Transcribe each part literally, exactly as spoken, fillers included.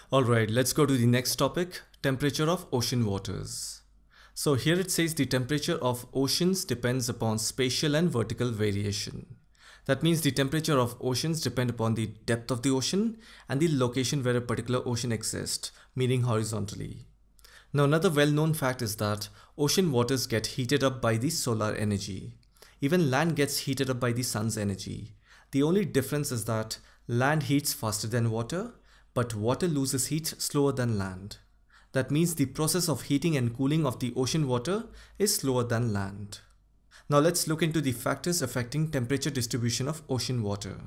Alright, let's go to the next topic, temperature of ocean waters. So here it says the temperature of oceans depends upon spatial and vertical variation. That means the temperature of oceans depend upon the depth of the ocean and the location where a particular ocean exists, meaning horizontally. Now another well-known fact is that ocean waters get heated up by the solar energy. Even land gets heated up by the sun's energy. The only difference is that land heats faster than water, but water loses heat slower than land. That means the process of heating and cooling of the ocean water is slower than land. Now let's look into the factors affecting temperature distribution of ocean water.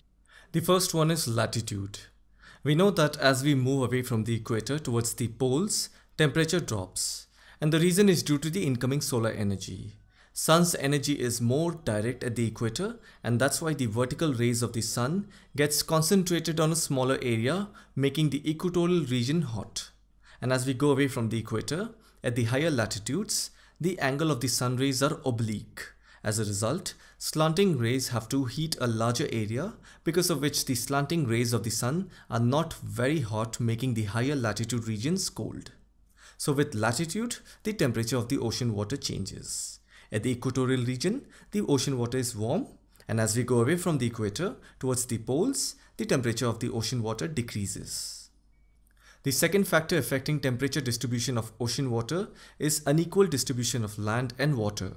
The first one is latitude. We know that as we move away from the equator towards the poles, temperature drops. And the reason is due to the incoming solar energy. Sun's energy is more direct at the equator, and that's why the vertical rays of the sun gets concentrated on a smaller area, making the equatorial region hot. And as we go away from the equator, at the higher latitudes, the angle of the sun rays are oblique. As a result, slanting rays have to heat a larger area, because of which the slanting rays of the sun are not very hot, making the higher latitude regions cold. So with latitude, the temperature of the ocean water changes. At the equatorial region, the ocean water is warm, and as we go away from the equator towards the poles, the temperature of the ocean water decreases. The second factor affecting temperature distribution of ocean water is unequal distribution of land and water.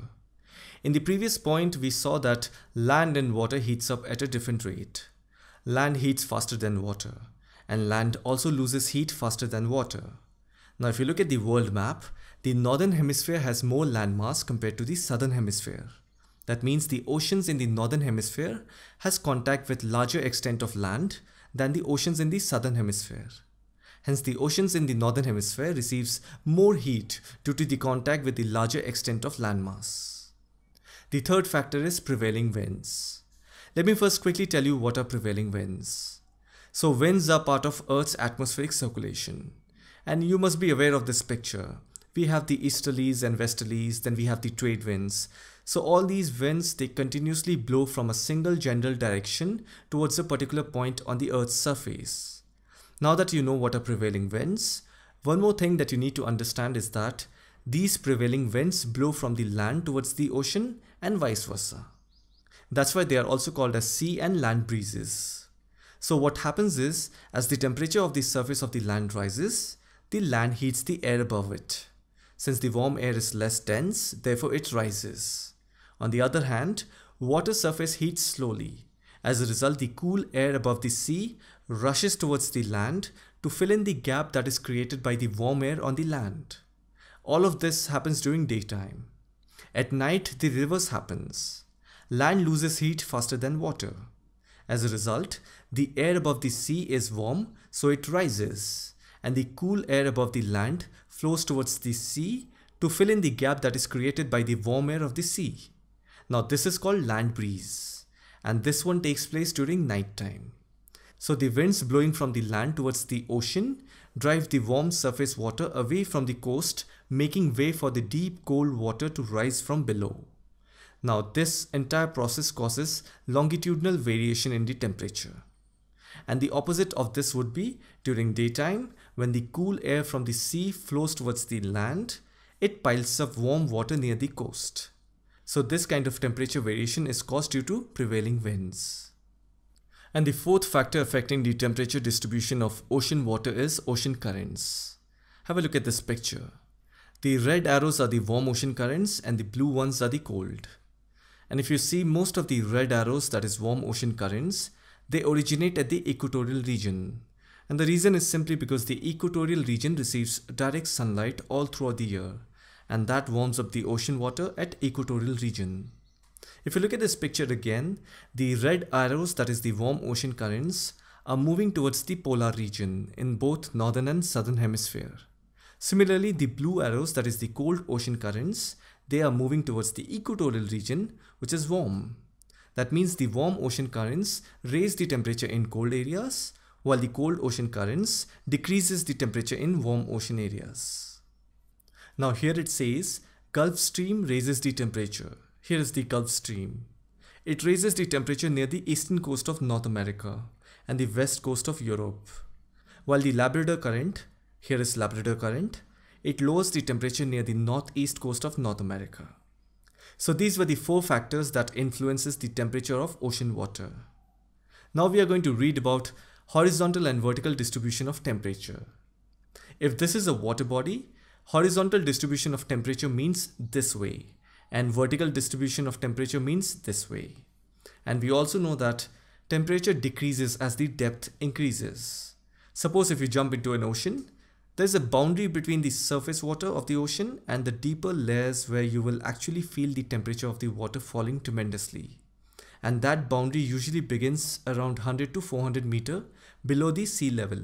In the previous point, we saw that land and water heats up at a different rate. Land heats faster than water, and land also loses heat faster than water. Now if you look at the world map, the northern hemisphere has more landmass compared to the southern hemisphere. That means the oceans in the northern hemisphere has contact with larger extent of land than the oceans in the southern hemisphere. Hence the oceans in the northern hemisphere receives more heat due to the contact with the larger extent of landmass. The third factor is prevailing winds. Let me first quickly tell you what are prevailing winds. So winds are part of Earth's atmospheric circulation. And you must be aware of this picture. We have the easterlies and westerlies, then we have the trade winds. So all these winds, they continuously blow from a single general direction towards a particular point on the Earth's surface. Now that you know what are prevailing winds, one more thing that you need to understand is that these prevailing winds blow from the land towards the ocean and vice versa. That's why they are also called as sea and land breezes. So what happens is, as the temperature of the surface of the land rises, the land heats the air above it. Since the warm air is less dense, therefore it rises. On the other hand, water surface heats slowly. As a result, the cool air above the sea rushes towards the land to fill in the gap that is created by the warm air on the land. All of this happens during daytime. At night, the reverse happens. Land loses heat faster than water. As a result, the air above the sea is warm, so it rises, and the cool air above the land flows towards the sea to fill in the gap that is created by the warm air of the sea. Now this is called land breeze, and this one takes place during night time. So the winds blowing from the land towards the ocean drive the warm surface water away from the coast, making way for the deep cold water to rise from below. Now this entire process causes longitudinal variation in the temperature. And the opposite of this would be during daytime, when the cool air from the sea flows towards the land, it piles up warm water near the coast. So this kind of temperature variation is caused due to prevailing winds. And the fourth factor affecting the temperature distribution of ocean water is ocean currents. Have a look at this picture. The red arrows are the warm ocean currents and the blue ones are the cold. And if you see, most of the red arrows, that is warm ocean currents, they originate at the equatorial region. And the reason is simply because the equatorial region receives direct sunlight all throughout the year, and that warms up the ocean water at equatorial region. If you look at this picture again, the red arrows, that is the warm ocean currents, are moving towards the polar region in both northern and southern hemisphere. Similarly, the blue arrows, that is the cold ocean currents, they are moving towards the equatorial region, which is warm. That means the warm ocean currents raise the temperature in cold areas, while the cold ocean currents decreases the temperature in warm ocean areas. Now here it says, Gulf Stream raises the temperature. Here is the Gulf Stream. It raises the temperature near the eastern coast of North America and the west coast of Europe. while the Labrador Current, here is Labrador Current, it lowers the temperature near the northeast coast of North America. So these were the four factors that influences the temperature of ocean water. Now we are going to read about horizontal and vertical distribution of temperature. If this is a water body, horizontal distribution of temperature means this way, and vertical distribution of temperature means this way. And we also know that temperature decreases as the depth increases. Suppose if you jump into an ocean, there's a boundary between the surface water of the ocean and the deeper layers where you will actually feel the temperature of the water falling tremendously. And that boundary usually begins around one hundred to four hundred meter below the sea level.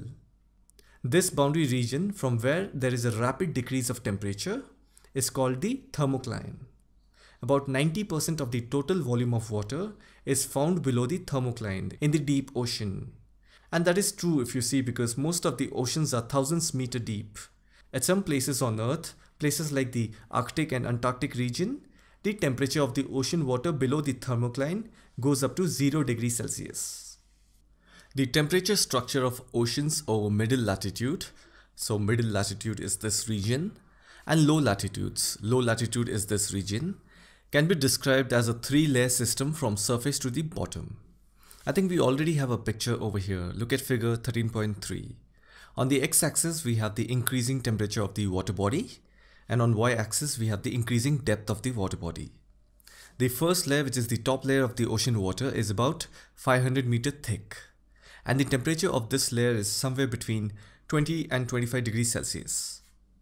This boundary region from where there is a rapid decrease of temperature is called the thermocline. About ninety percent of the total volume of water is found below the thermocline in the deep ocean. And that is true if you see, because most of the oceans are thousands meter deep. At some places on Earth, places like the Arctic and Antarctic region, the temperature of the ocean water below the thermocline goes up to zero degrees Celsius. The temperature structure of oceans over middle latitude, so middle latitude is this region, and low latitudes, low latitude is this region, can be described as a three-layer system from surface to the bottom. I think we already have a picture over here. Look at figure thirteen point three. On the x-axis, we have the increasing temperature of the water body, and on y-axis, we have the increasing depth of the water body. The first layer, which is the top layer of the ocean water, is about five hundred meter thick, and the temperature of this layer is somewhere between twenty and twenty-five degrees Celsius.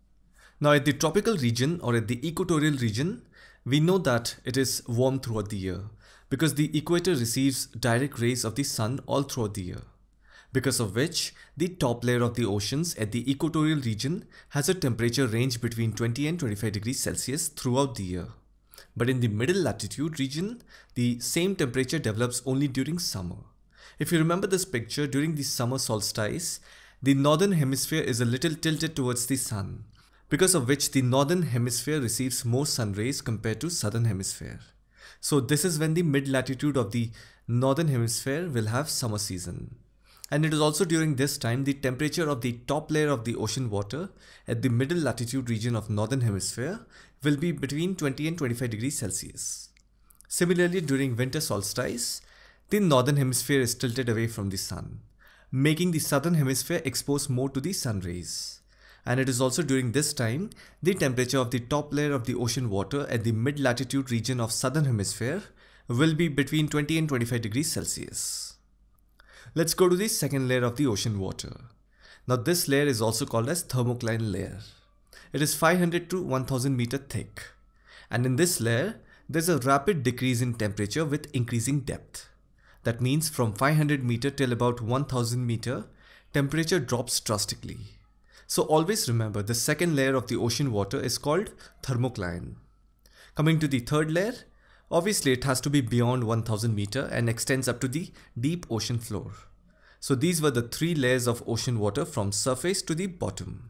Now at the tropical region or at the equatorial region, we know that it is warm throughout the year, because the equator receives direct rays of the sun all throughout the year, because of which the top layer of the oceans at the equatorial region has a temperature range between twenty and twenty-five degrees Celsius throughout the year. But in the middle latitude region, the same temperature develops only during summer. If you remember this picture, during the summer solstice, the northern hemisphere is a little tilted towards the sun, because of which the northern hemisphere receives more sun rays compared to southern hemisphere. So this is when the mid-latitude of the northern hemisphere will have summer season. And it is also during this time the temperature of the top layer of the ocean water at the middle latitude region of northern hemisphere will be between twenty and twenty-five degrees Celsius. Similarly, during winter solstice, the northern hemisphere is tilted away from the sun, making the southern hemisphere exposed more to the sun rays. And it is also during this time the temperature of the top layer of the ocean water at the mid-latitude region of southern hemisphere will be between twenty and twenty-five degrees Celsius. Let's go to the second layer of the ocean water. Now this layer is also called as thermocline layer. It is five hundred to one thousand meter thick, and in this layer there is a rapid decrease in temperature with increasing depth. That means from five hundred meter till about one thousand meter, temperature drops drastically. So always remember, the second layer of the ocean water is called thermocline. Coming to the third layer, obviously it has to be beyond one thousand meter and extends up to the deep ocean floor. So these were the three layers of ocean water from surface to the bottom.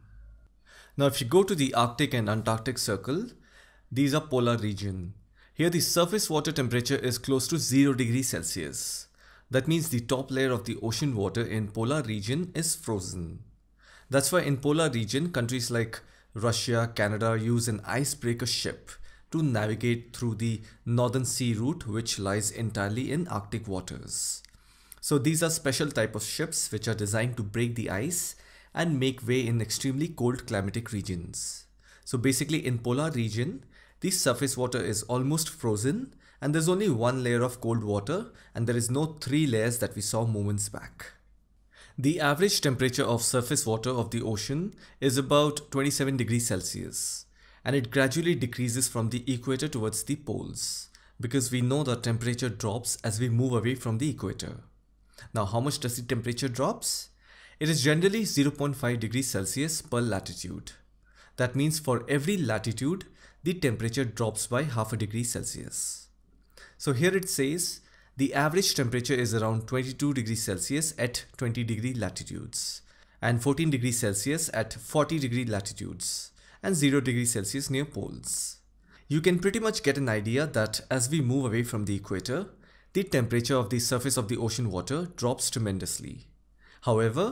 Now if you go to the Arctic and Antarctic circle, these are polar region. Here the surface water temperature is close to zero degrees Celsius. That means the top layer of the ocean water in polar region is frozen. That's why in polar region, countries like Russia, Canada use an icebreaker ship to navigate through the northern sea route, which lies entirely in Arctic waters. So these are special type of ships which are designed to break the ice and make way in extremely cold climatic regions. So basically in polar region, the surface water is almost frozen and there's only one layer of cold water, and there is no three layers that we saw moments back. The average temperature of surface water of the ocean is about twenty-seven degrees Celsius, and it gradually decreases from the equator towards the poles, because we know the temperature drops as we move away from the equator. Now how much does the temperature drops? It is generally zero point five degrees Celsius per latitude. That means for every latitude, the temperature drops by half a degree Celsius. So here it says the average temperature is around twenty-two degrees Celsius at twenty degree latitudes, and fourteen degrees Celsius at forty degree latitudes, and zero degrees Celsius near poles. You can pretty much get an idea that as we move away from the equator, the temperature of the surface of the ocean water drops tremendously. However,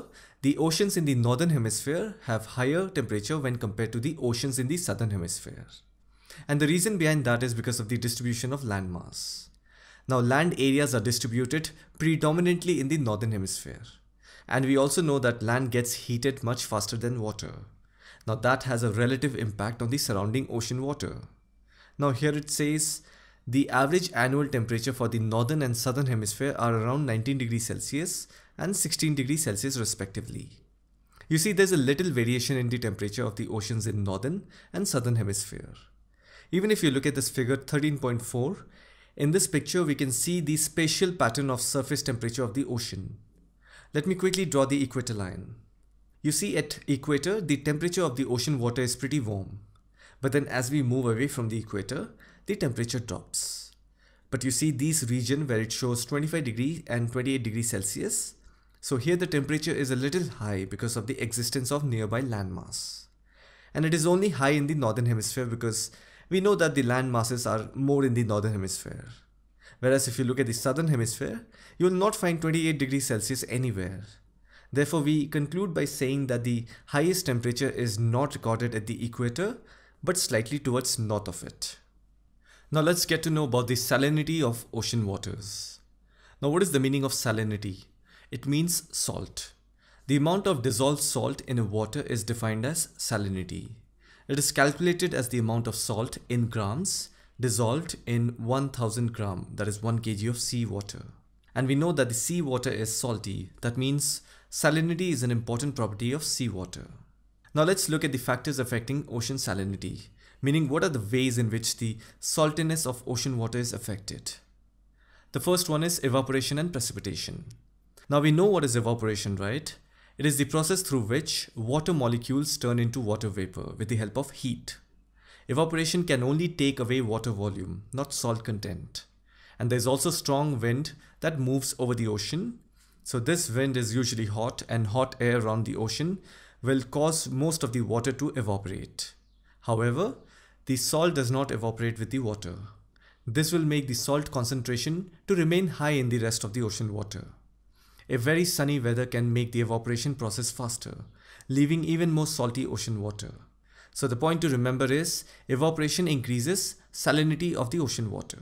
The oceans in the northern hemisphere have higher temperature when compared to the oceans in the southern hemisphere. And the reason behind that is because of the distribution of landmass. Now, land areas are distributed predominantly in the northern hemisphere. And we also know that land gets heated much faster than water. Now, that has a relative impact on the surrounding ocean water. Now, here it says the average annual temperature for the northern and southern hemisphere are around nineteen degrees Celsius and sixteen degrees Celsius respectively. You see, there's a little variation in the temperature of the oceans in northern and southern hemisphere. Even if you look at this figure thirteen point four, in this picture we can see the spatial pattern of surface temperature of the ocean. Let me quickly draw the equator line. You see, at equator, the temperature of the ocean water is pretty warm. But then as we move away from the equator, the temperature drops. But you see these regions where it shows twenty-five degrees and twenty-eight degrees Celsius. So here the temperature is a little high because of the existence of nearby landmass. And it is only high in the northern hemisphere because we know that the land masses are more in the northern hemisphere. Whereas if you look at the southern hemisphere, you will not find twenty-eight degrees Celsius anywhere. Therefore, we conclude by saying that the highest temperature is not recorded at the equator, but slightly towards north of it. Now let's get to know about the salinity of ocean waters. Now, what is the meaning of salinity? It means salt. The amount of dissolved salt in a water is defined as salinity. It is calculated as the amount of salt in grams dissolved in one thousand gram, that is one kilogram of seawater. And we know that the seawater is salty. That means salinity is an important property of seawater. Now let's look at the factors affecting ocean salinity, meaning what are the ways in which the saltiness of ocean water is affected. The first one is evaporation and precipitation. Now we know what is evaporation, right? It is the process through which water molecules turn into water vapor with the help of heat. Evaporation can only take away water volume, not salt content. And there is also strong wind that moves over the ocean. So this wind is usually hot, and hot air around the ocean will cause most of the water to evaporate. However, the salt does not evaporate with the water. This will make the salt concentration to remain high in the rest of the ocean water. A very sunny weather can make the evaporation process faster, leaving even more salty ocean water. So the point to remember is evaporation increases salinity of the ocean water.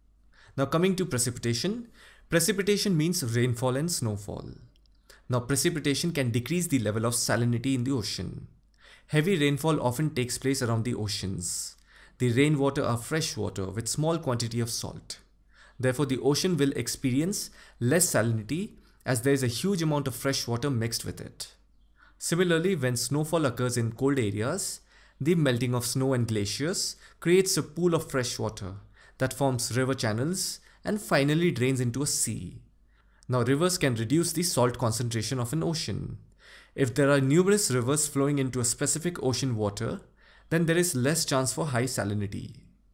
Now coming to precipitation, precipitation means rainfall and snowfall. Now precipitation can decrease the level of salinity in the ocean. Heavy rainfall often takes place around the oceans. The rainwater are fresh water with small quantity of salt. Therefore, the ocean will experience less salinity as there is a huge amount of fresh water mixed with it. Similarly, when snowfall occurs in cold areas, the melting of snow and glaciers creates a pool of fresh water that forms river channels and finally drains into a sea. Now, rivers can reduce the salt concentration of an ocean. If there are numerous rivers flowing into a specific ocean water, then there is less chance for high salinity.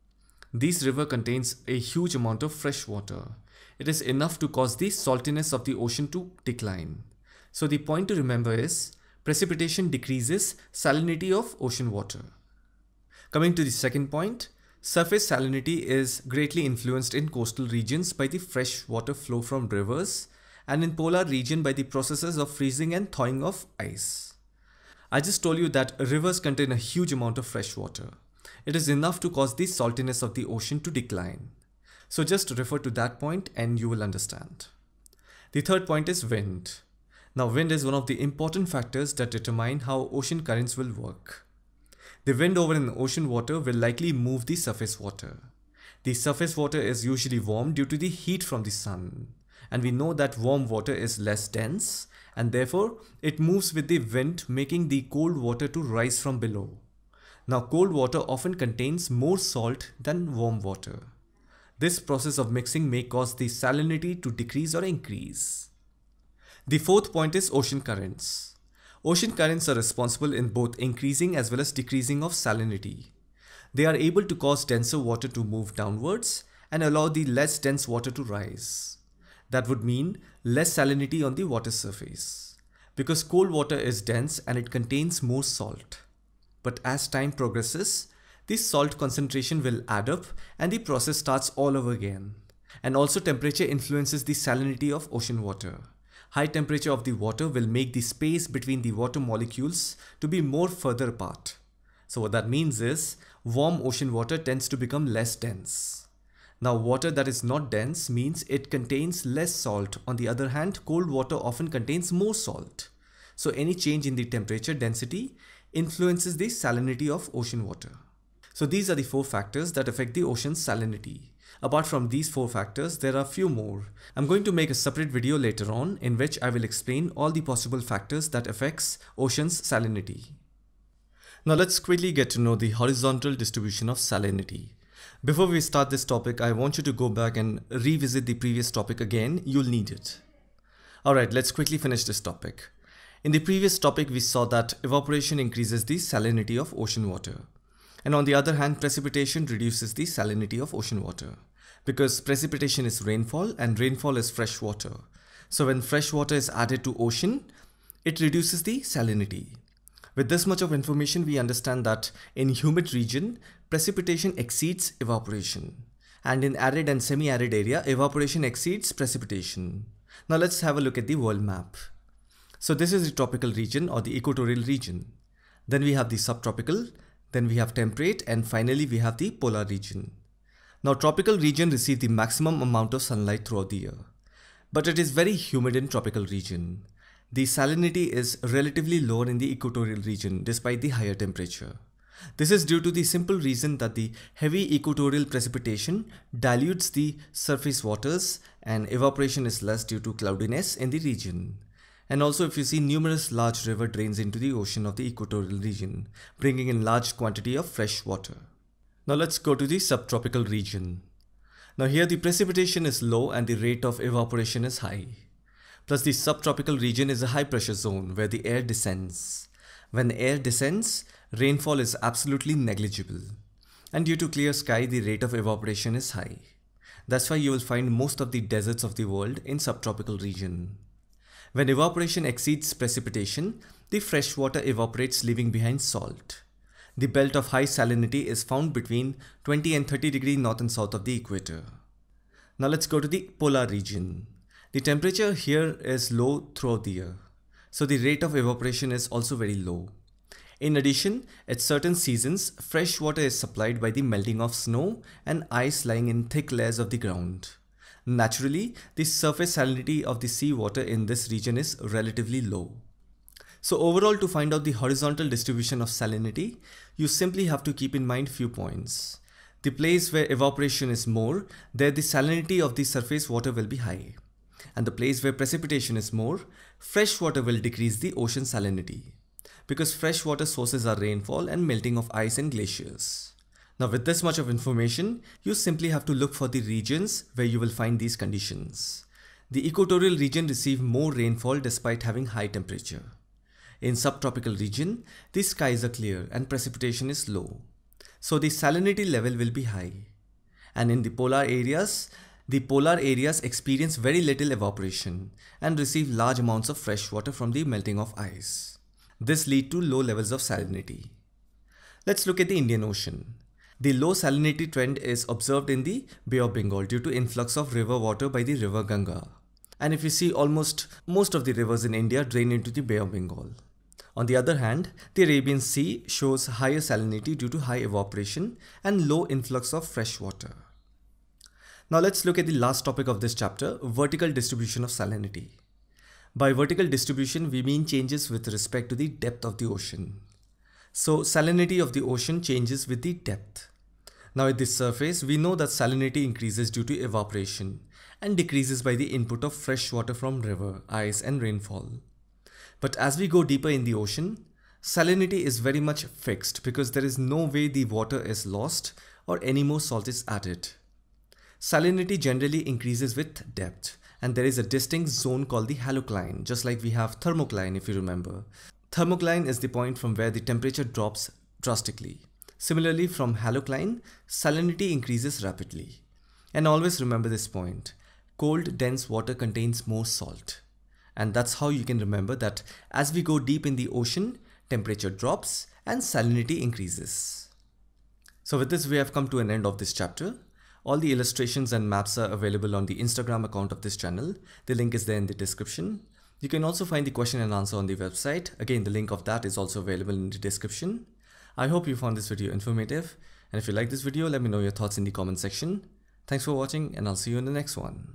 This river contains a huge amount of fresh water. It is enough to cause the saltiness of the ocean to decline. So the point to remember is precipitation decreases salinity of ocean water. Coming to the second point, surface salinity is greatly influenced in coastal regions by the fresh water flow from rivers and in polar region by the processes of freezing and thawing of ice. I just told you that rivers contain a huge amount of fresh water. It is enough to cause the saltiness of the ocean to decline. So just refer to that point and you will understand. The third point is wind. Now wind is one of the important factors that determine how ocean currents will work. The wind over an ocean water will likely move the surface water. The surface water is usually warm due to the heat from the sun. And we know that warm water is less dense and therefore it moves with the wind, making the cold water to rise from below. Now cold water often contains more salt than warm water. This process of mixing may cause the salinity to decrease or increase. The fourth point is ocean currents. Ocean currents are responsible in both increasing as well as decreasing of salinity. They are able to cause denser water to move downwards and allow the less dense water to rise. That would mean less salinity on the water surface, because cold water is dense and it contains more salt. But as time progresses, the salt concentration will add up and the process starts all over again. And also temperature influences the salinity of ocean water. high temperature of the water will make the space between the water molecules to be more further apart. So what that means is warm ocean water tends to become less dense. Now water that is not dense means it contains less salt. On the other hand, cold water often contains more salt. So any change in the temperature density influences the salinity of ocean water. So these are the four factors that affect the ocean's salinity. Apart from these four factors, there are a few more. I'm going to make a separate video later on in which I will explain all the possible factors that affects ocean's salinity. Now let's quickly get to know the horizontal distribution of salinity. Before we start this topic, I want you to go back and revisit the previous topic again. You'll need it. Alright, let's quickly finish this topic. In the previous topic, we saw that evaporation increases the salinity of ocean water. And on the other hand, precipitation reduces the salinity of ocean water. Because precipitation is rainfall and rainfall is fresh water. So when fresh water is added to ocean, it reduces the salinity. With this much of information, we understand that in humid region, precipitation exceeds evaporation. And in arid and semi-arid area, evaporation exceeds precipitation. Now let's have a look at the world map. So this is the tropical region or the equatorial region. Then we have the subtropical, then we have temperate, and finally we have the polar region. Now tropical region receive the maximum amount of sunlight throughout the year. But it is very humid in tropical region. The salinity is relatively lower in the equatorial region despite the higher temperature. This is due to the simple reason that the heavy equatorial precipitation dilutes the surface waters and evaporation is less due to cloudiness in the region. And also if you see, numerous large river drains into the ocean of the equatorial region, bringing in large quantity of fresh water. Now let's go to the subtropical region. Now here the precipitation is low and the rate of evaporation is high. Plus the subtropical region is a high pressure zone where the air descends. When the air descends, rainfall is absolutely negligible. And due to clear sky, the rate of evaporation is high. That's why you will find most of the deserts of the world in subtropical region. When evaporation exceeds precipitation, the fresh water evaporates, leaving behind salt. The belt of high salinity is found between twenty and thirty degrees north and south of the equator. Now let's go to the polar region. The temperature here is low throughout the year, so the rate of evaporation is also very low. In addition, at certain seasons, fresh water is supplied by the melting of snow and ice lying in thick layers of the ground. Naturally, the surface salinity of the seawater in this region is relatively low. So overall, to find out the horizontal distribution of salinity, you simply have to keep in mind few points. The place where evaporation is more, there the salinity of the surface water will be high. And the place where precipitation is more, fresh water will decrease the ocean salinity. Because freshwater sources are rainfall and melting of ice and glaciers. Now with this much of information, you simply have to look for the regions where you will find these conditions. The equatorial region receives more rainfall despite having high temperature. In subtropical region, the skies are clear and precipitation is low. So the salinity level will be high. And in the polar areas, the polar areas experience very little evaporation and receive large amounts of fresh water from the melting of ice. This leads to low levels of salinity. Let's look at the Indian Ocean. The low salinity trend is observed in the Bay of Bengal due to influx of river water by the river Ganga. And if you see, almost most of the rivers in India drain into the Bay of Bengal. On the other hand, the Arabian Sea shows higher salinity due to high evaporation and low influx of fresh water. Now let's look at the last topic of this chapter, vertical distribution of salinity. By vertical distribution, we mean changes with respect to the depth of the ocean. So salinity of the ocean changes with the depth. Now at the surface, we know that salinity increases due to evaporation and decreases by the input of fresh water from river, ice and rainfall. But as we go deeper in the ocean, salinity is very much fixed because there is no way the water is lost or any more salt is added. Salinity generally increases with depth, and there is a distinct zone called the halocline, just like we have thermocline if you remember. Thermocline is the point from where the temperature drops drastically. Similarly, from halocline, salinity increases rapidly. And always remember this point, cold dense water contains more salt. And that's how you can remember that as we go deep in the ocean, temperature drops and salinity increases. So with this, we have come to an end of this chapter. All the illustrations and maps are available on the Instagram account of this channel. The link is there in the description. You can also find the question and answer on the website. Again, the link of that is also available in the description. I hope you found this video informative, and if you like this video, let me know your thoughts in the comment section. Thanks for watching, and I'll see you in the next one.